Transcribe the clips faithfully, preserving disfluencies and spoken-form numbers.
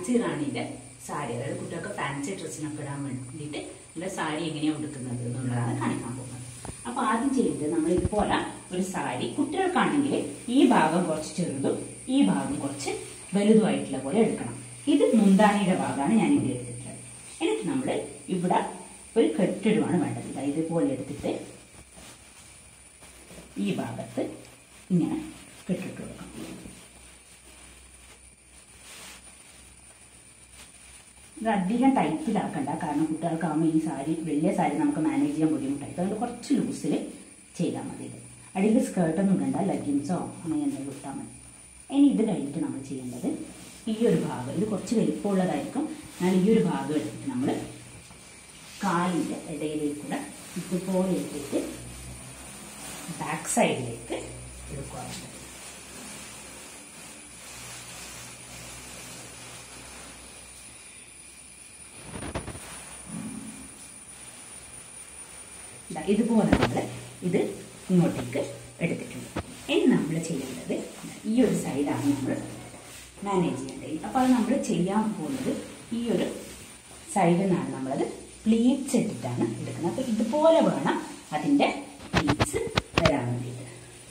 Fancy റാണിയുടെ സാരി, അതായത് കുട്ടികൾക്ക് ഫാൻസി ഡ്രസ്സിനൊക്കെ ഇടാൻ വേണ്ടിയിട്ട് ഉള്ള സാരി എങ്ങനെയാണ് ഉടുക്കുന്നത് എന്നുള്ളതാണ് കാണിക്കാൻ പോകുന്നത്. അപ്പൊ ആദ്യം ചെയ്തിട്ട് നമ്മൾ ഇതുപോലെ ഒരു സാരി, കുട്ടികൾക്കാണെങ്കിൽ ഈ ഭാഗം കുറച്ച് ചെറുതും ഈ ഭാഗം കുറച്ച് വലുതുമായിട്ടുള്ള പോലെ എടുക്കണം. ഇത് മുന്താണിയുടെ ഭാഗമാണ് ഞാൻ ഇവിടെ എടുത്തിട്ടുള്ളത്. എന്നിട്ട് നമ്മൾ ഇവിടെ ഒരു കെട്ടിടുവാണ് വേണ്ടത്. ഇതുപോലെ എടുത്തിട്ട് ഈ ഭാഗത്ത് ഇങ്ങനെ കെട്ടിട്ട് കൊടുക്കണം. ഇത് അധികം ടൈറ്റിലാക്കണ്ട, കാരണം കുട്ടികൾക്കാകുമ്പോൾ ഈ സാരി, വലിയ സാരി നമുക്ക് മാനേജ് ചെയ്യാൻ ബുദ്ധിമുട്ടായി. അതുകൊണ്ട് കുറച്ച് ലൂസിൽ ചെയ്താൽ മതി. ഇത് അടിയിൽ സ്കേർട്ടൊന്നും ഇടണ്ട, ലെഗിൻസോ അങ്ങനെ എന്തെങ്കിലും ഇട്ടാൽ മതി. ഇനി ഇത് കഴിഞ്ഞിട്ട് നമ്മൾ ചെയ്യേണ്ടത് ഈ ഒരു ഭാഗം, ഇത് കുറച്ച് വലിപ്പമുള്ളതായിരിക്കും. എന്നാൽ ഈ ഒരു ഭാഗം എടുത്തിട്ട് നമ്മൾ കാലിൻ്റെ ഇടയിലേക്കൂടെ ഇതുപോലെ ഇട്ടിട്ട് ബാക്ക് സൈഡിലേക്ക് എടുക്കുക. ഇതുപോലെ നമ്മൾ ഇത് ഇങ്ങോട്ടേക്ക് എടുത്തിട്ടുണ്ട്. ഇനി നമ്മൾ ചെയ്യേണ്ടത് ഈ ഒരു സൈഡാണ് നമ്മൾ മാനേജ് ചെയ്യേണ്ടത്. അപ്പോൾ അത് നമ്മൾ ചെയ്യാൻ പോകുന്നത് ഈ ഒരു സൈഡിൽ നിന്നാണ് നമ്മളത് പ്ലീറ്റ്സ് ഇട്ടിട്ടാണ് എടുക്കുന്നത്. അപ്പോൾ ഇതുപോലെ വേണം അതിൻ്റെ പ്ലീറ്റ്സ് വരാൻ വേണ്ടിയിട്ട്.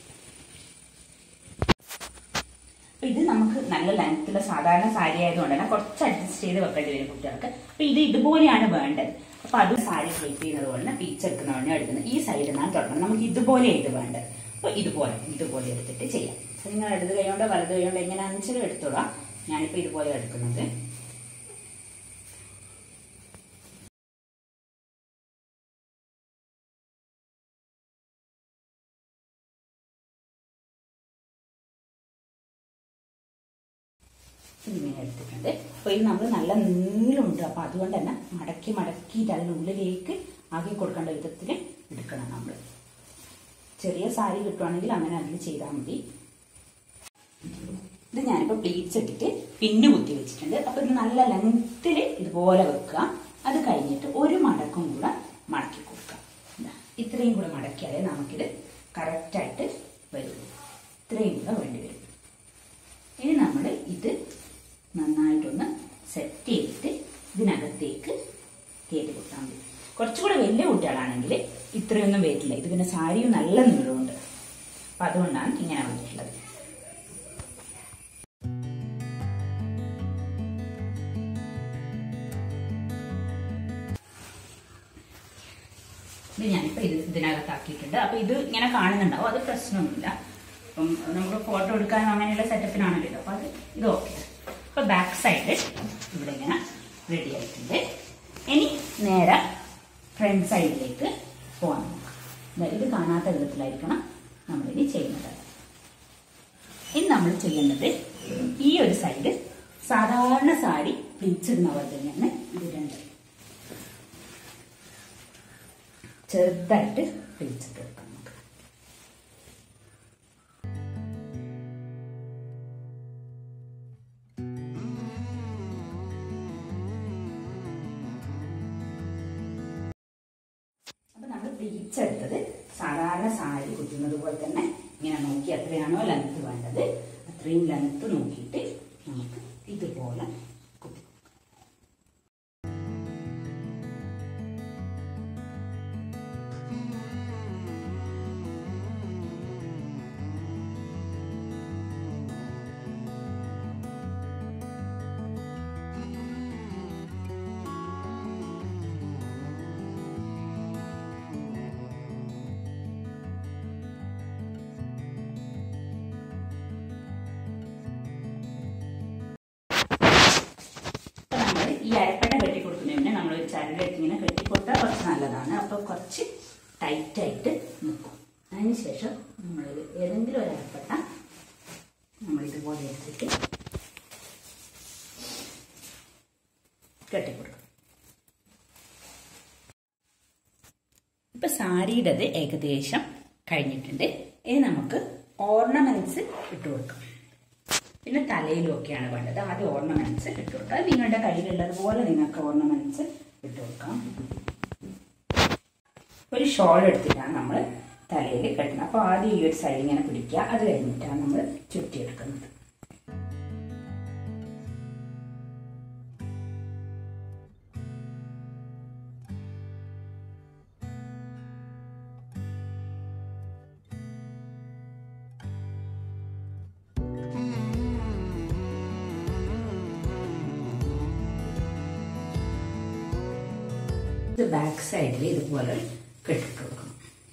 അപ്പോൾ ഇത് നമുക്ക് നല്ല ലെങ്ത്തുള്ള സാധാരണ സാരി ആയതുകൊണ്ട് തന്നെ കുറച്ച് അഡ്ജസ്റ്റ് ചെയ്ത് വെക്കേണ്ടി വരും കുട്ടികൾക്ക്. അപ്പോൾ ഇത് ഇതുപോലെയാണ് വേണ്ടത്. അപ്പൊ അത് സാരി ഫ്ലിപ്പ് ചെയ്യുന്നത് പോലെ തന്നെ പീച്ച് എടുക്കുന്നവണ്ണ എടുക്കുന്നത്. ഈ സൈഡിൽ നിന്നാണ് തുടങ്ങണം. നമുക്ക് ഇതുപോലെ ഇത് വേണ്ടത്. അപ്പൊ ഇതുപോലെ ഇതുപോലെ എടുത്തിട്ട് ചെയ്യാം. നിങ്ങൾ ഇടത് കൈയോണ്ടോ വലത് കൈയോണ്ടോ എങ്ങനെയാണെന്ന് വെച്ചാൽ എടുത്തോളാം. ഞാനിപ്പോ ഇതുപോലെ എടുക്കുന്നത്. ഇങ്ങനെ എടുത്തിട്ടുണ്ട്. അപ്പൊ ഇത് നമ്മൾ നല്ല നീളമുണ്ട്. അപ്പൊ അതുകൊണ്ട് തന്നെ മടക്കി മടക്കിയിട്ട് അതിനുള്ളിലേക്ക് ആക്കി കൊടുക്കേണ്ട വിധത്തിൽ എടുക്കണം. നമ്മൾ ചെറിയ സാരി കിട്ടുവാണെങ്കിൽ അങ്ങനെ അതിൽ ചെയ്താൽ മതി. ഇത് ഞാനിപ്പോ പ്ലീറ്റ്സ് ഇട്ടിട്ട് പിന്നു കുത്തി വെച്ചിട്ടുണ്ട്. അപ്പൊ ഇത് നല്ല ലെങ്ത്തിൽ ഇതുപോലെ വെക്കുക. അത് കഴിഞ്ഞിട്ട് ഒരു മടക്കും കൂടെ മടക്കി കൊടുക്കുക. ഇത്രയും കൂടെ മടക്കിയാലേ നമുക്കിത് കറക്റ്റായിട്ട് വരുള്ളൂ. ഇത്രയും കൂടെ വേണ്ടി വരും. ഇനി നമ്മൾ ഇത് നന്നായിട്ടൊന്ന് സെറ്റ് ചെയ്തിട്ട് ഇതിനകത്തേക്ക് കയറ്റി കൊടുത്താൽ മതി. കുറച്ചുകൂടെ വലിയ കുട്ടികളാണെങ്കിൽ ഇത്രയൊന്നും വരില്ല. ഇത് പിന്നെ സാരിയും നല്ല നീളമുണ്ട്. അപ്പൊ അതുകൊണ്ടാണ് ഇങ്ങനെ വന്നിട്ടുള്ളത്. ഇത് ഞാനിപ്പോ ഇത് ഇതിനകത്താക്കിയിട്ടുണ്ട്. അപ്പൊ ഇത് ഇങ്ങനെ കാണുന്നുണ്ടാവും, അത് പ്രശ്നമൊന്നുമില്ല. അപ്പം നമുക്ക് ഫോട്ടോ എടുക്കാൻ അങ്ങനെയുള്ള സെറ്റപ്പിനാണല്ലോ ഇത്. അപ്പൊ അത് ഇത് ഓക്കെ. അപ്പൊ ബാക്ക് സൈഡ് ഇവിടെ ഇങ്ങനെ റെഡി ആയിട്ടുണ്ട്. ഇനി നേരെ ഫ്രണ്ട് സൈഡിലേക്ക് പോകാൻ നോക്കാം. ഇത് കാണാത്ത വിധത്തിലായിരിക്കണം നമ്മളിനി ചെയ്യുന്നത്. ഇനി നമ്മൾ ചെയ്യേണ്ടത് ഈ ഒരു സൈഡ് സാധാരണ സാരി പിടിച്ചിടുന്ന പോലെ തന്നെയാണ് ഇത് രണ്ട് ചെറുതായിട്ട് പിടിച്ചിട്ട് കൊടുക്കാം. നമുക്ക് അപ്പൊ നമ്മൾ പിടിച്ചെടുത്തത് സാധാരണ സാരി കുത്തുന്നത് പോലെ തന്നെ ഇങ്ങനെ നോക്കി എത്രയാണോ ലെങ്ത് വേണ്ടത് അത്രയും ലെങ്ത് നോക്കിയിട്ട് നമുക്ക് ഇതുപോലെ കുത്തി. ഈ അരപ്പട്ട കെട്ടിക്കൊടുക്കുന്നതിന് നമ്മൾ ഒരു ചരടെടുത്ത് ഇങ്ങനെ കെട്ടിക്കൊടുത്താൽ കുറച്ച് നല്ലതാണ്. അപ്പൊ കുറച്ച് ടൈറ്റായിട്ട് നിൽക്കും. അതിനുശേഷം നമ്മൾ ഏതെങ്കിലും ഒരു അരപ്പട്ട നമ്മൾ ഇതുപോലെ എടുത്തിട്ട് കെട്ടിക്കൊടുക്കും. ഇപ്പൊ സാരിയുടേത് ഏകദേശം കഴിഞ്ഞിട്ടുണ്ട്. ഇനി നമുക്ക് ഓർണമെന്റ്സ് ഇട്ട് കൊടുക്കാം. പിന്നെ തലയിലും ഒക്കെയാണ് വേണ്ടത്. ആദ്യം ഓർണമെന്റ്സ് ഇട്ട് കൊടുക്കാം. നിങ്ങളുടെ കയ്യിലുള്ളതുപോലെ നിങ്ങൾക്ക് ഓർണമെന്റ്സ് ഇട്ട് കൊടുക്കാം. ഒരു ഷോൾ എടുത്തിട്ടാണ് നമ്മൾ തലയിൽ കെട്ടുന്നത്. അപ്പോൾ ആദ്യം ഈ ഒരു സൈഡ് ഇങ്ങനെ പിടിക്കുക. അത് കഴിഞ്ഞിട്ടാണ് നമ്മൾ ചുറ്റിയെടുക്കുന്നത്. ഇത് ബാക്ക് സൈഡിൽ ഇതുപോലെ കെട്ടിട്ട് കൊടുക്കണം.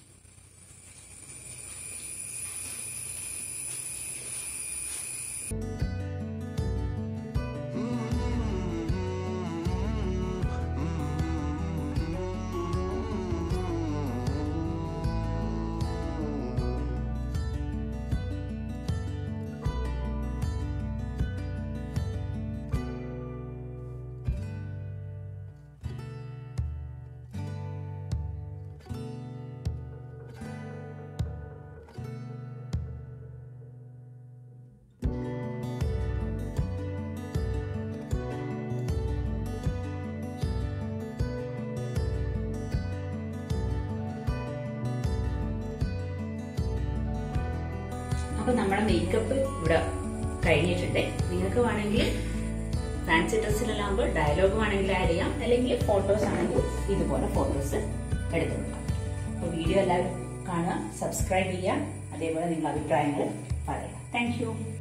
അപ്പൊ നമ്മുടെ മേക്കപ്പ് ഇവിടെ കഴിഞ്ഞിട്ടുണ്ട്. നിങ്ങൾക്ക് വേണമെങ്കിൽ ഫാൻസി ഡ്രസ്സിലാകുമ്പോൾ ഡയലോഗ് വേണമെങ്കിൽ ആഡ് ചെയ്യാം, അല്ലെങ്കിൽ ഫോട്ടോസ് ആണെങ്കിൽ ഇതുപോലെ ഫോട്ടോസ് എടുത്തു കൊടുക്കാം. അപ്പൊ വീഡിയോ എല്ലാവരും കാണുക, സബ്സ്ക്രൈബ് ചെയ്യുക, അതേപോലെ നിങ്ങളുടെ അഭിപ്രായങ്ങൾ പറയാം. Thank U.